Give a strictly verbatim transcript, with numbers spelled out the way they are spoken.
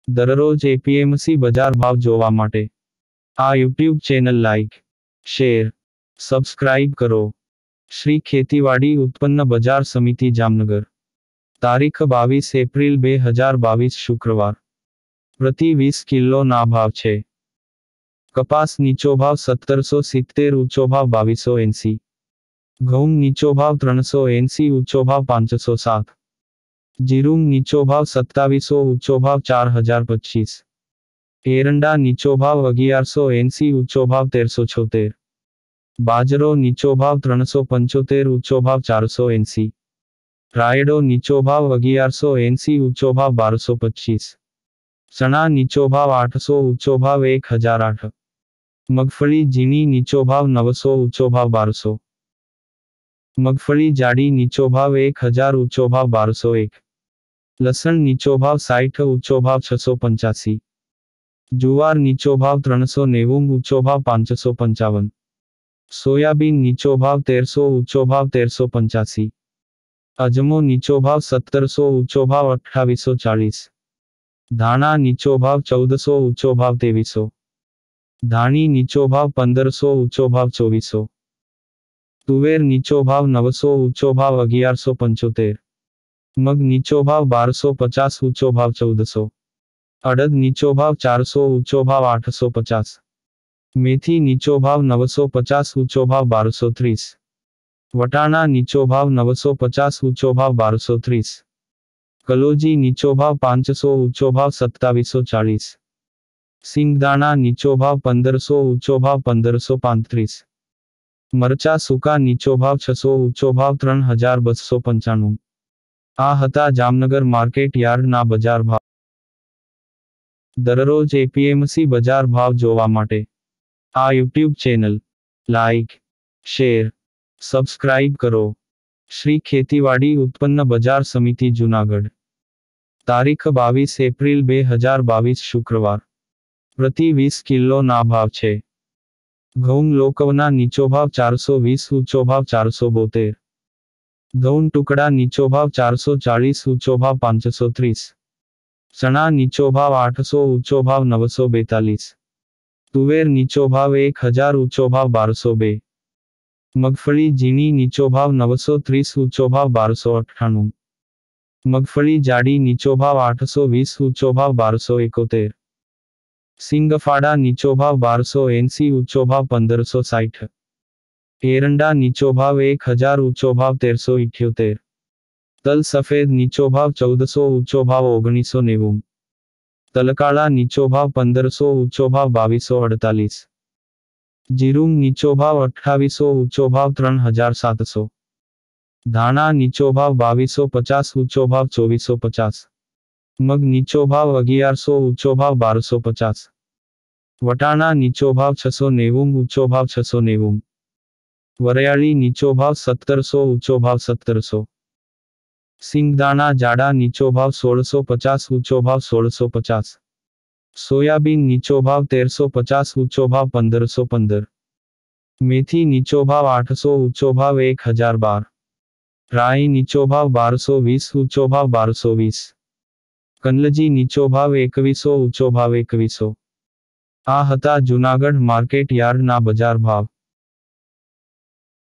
દરરોજ એપીએમસી બજાર ભાવ જોવા માટે આ YouTube channel like, share, subscribe કરો. શ્રી ખેતીવાડી ઉત્પન્ન બજાર સમિતિ જામનગર. તારીખ બાવીસ એપ્રિલ બે હજાર બાવીસ શુક્રવાર. પ્રતિ વીસ કિલોના ભાવ છે. કપાસ નીચો ભાવ સત્તરસો સિત્તેર, ઊંચો ભાવ બાવીસો એંસી. ઘઉં નીચો ભાવ ત્રણસો એંસી, ઊંચો ભાવ પાંચસો સાત. જીરું નીચો ભાવ સત્તાવીસો, ઊંચો ભાવ ચાર હજાર પચીસ. એરંડા નીચો ભાવ અગિયારસો એંસી, ઊંચો ભાવ તેરસો છોતેર. બાજરો નીચો ભાવ ત્રણસો પંચોતેર, ઊંચો ભાવ ચારસો એંસી. રાયડો નીચો ભાવ અગિયારસો એંસી, ઊંચો ભાવ બારસો પચીસ. ચણા નીચો ભાવ આઠસો, ઊંચો ભાવ એક હજાર આઠ. મગફળી ઝીણી નીચો ભાવ નવસો, ઊંચો ભાવ બારસો. મગફળી જાડી નીચો ભાવ એક હજાર, ઊંચો ભાવ બારસો એક. લસણ નીચો ભાવ સાઠ, ઊંચો ભાવ છસો પંચ્યાસી. જુવાર નીચો ભાવ ત્રણસો નેવું, ઊંચો ભાવ પાંચસો પંચાવન. સોયાબીન નીચો ભાવ તેરસો, ઊંચો ભાવ તેરસો પંચ્યાસી. અજમો નીચો ભાવ સત્તરસો, ઊંચો ભાવ અઠ્ઠાવીસો ચાલીસ. ધાણા નીચો ભાવ ચૌદસો, ઊંચો ભાવ ત્રેવીસો. ધાણી નીચો ભાવ પંદરસો, ઊંચો ભાવ ચોવીસો. તુવેર નીચો ભાવ નવસો, ઊંચો ભાવ અગિયારસો પંચોતેર. મગ નીચો ભાવ બારસો પચાસ, ઊંચો ભાવ ચૌદસો. અડદ નીચો ભાવ ચારસો, ઊંચો ભાવ આઠસો પચાસ. મેથી નીચો ભાવ નવસો પચાસ, ઊંચો ભાવ બારસો ત્રીસ. વટાણા નીચો ભાવ નવસો પચાસ, ઊંચો ભાવ બારસો ત્રીસ. કલોજી નીચો ભાવ પાંચસો, ઊંચો ભાવ સત્તાવીસો ચાલીસ. સિંગદાણા નીચો ભાવ પંદરસો, ઊંચો ભાવ પંદરસો પાંત્રીસ. મરચા સૂકા નીચો ભાવ છસો, ઊંચો ભાવ ત્રણ હજાર બસો પંચાણું. આ હતા જામનગર માર્કેટ યાર્ડના બજાર ભાવ. દરરોજ એપીએમસી બજાર ભાવ જોવા માટે આ YouTube channel like, share, subscribe કરો. શ્રી ખેતીવાડી ઉત્પન્ન બજાર સમિતિ જૂનાગઢ. તારીખ બાવીસ એપ્રિલ બે હજાર બાવીસ શુક્રવાર. પ્રતિ વીસ કિલોના ભાવ છે. ઘઉં લોકવના નીચો ભાવ ચારસો વીસ, ઊંચો ભાવ ચારસો બોતેર. ઘઉં ટુકડા નીચો ભાવ ચારસો ચાલીસ, ઊંચો ભાવ પાંચસો ત્રીસ. ચણા નીચો ભાવ આઠસો, ઊંચો ભાવ નવસો બેતાલીસ. તુવેર નીચો ભાવ એક હજાર, ઊંચો ભાવ બારસો બે. મગફળી ઝીણી નીચો ભાવ નવસો ત્રીસ, ઊંચો ભાવ બારસો અઠ્ઠાણું. મગફળી જાડી નીચો ભાવ આઠસો વીસ, ઊંચો ભાવ બારસો એકોતેર. સિંગફાડા નીચો ભાવ બારસો એંસી, ઊંચો ભાવ પંદરસો સાઠ. એરંડા નીચો ભાવ એક હજાર, ઊંચો ભાવ તેરસો ઇઠ્યોતેર. તલ સફેદ નીચો ભાવ ચૌદસો, ઊંચો ભાવ ઓગણીસો નેવું. તલકાળા નીચો ભાવ પંદરસો, ઊંચો ભાવ બાવીસો અડતાલીસ. જીરું નીચો ભાવ અઠ્ઠાવીસો, ઊંચો ભાવ ત્રણ હજાર સાતસો. ધાણા નીચો ભાવ બાવીસો પચાસ, ઊંચો ભાવ ચોવીસો પચાસ. મગ નીચો ભાવ અગિયારસો, ઊંચો ભાવ બારસો પચાસ. વટાણા નીચો ભાવ છસો નેવું, ઊંચો ભાવ છસો નેવું. વરિયાળી નીચો ભાવ સત્તરસો, ઊંચો ભાવ સત્તરસો. સિંગદાણા જાડા નીચો ભાવ સોળસો પચાસ, ઊંચો ભાવ સોળસો પચાસ. સોયાબીન નીચો ભાવ તેરસો પચાસ, ઊંચો ભાવ પંદરસો પંદર. મેથી નીચો ભાવ આઠસો, ઊંચો ભાવ એક હજાર બાર. રાઈ નીચો ભાવ બારસો વીસ, ઊંચો ભાવ બારસો વીસ. કનલજી નીચો ભાવ એકવીસો, ઊંચો ભાવ એકવીસો. આ હતા જૂનાગઢ માર્કેટ યાર્ડના બજાર ભાવ.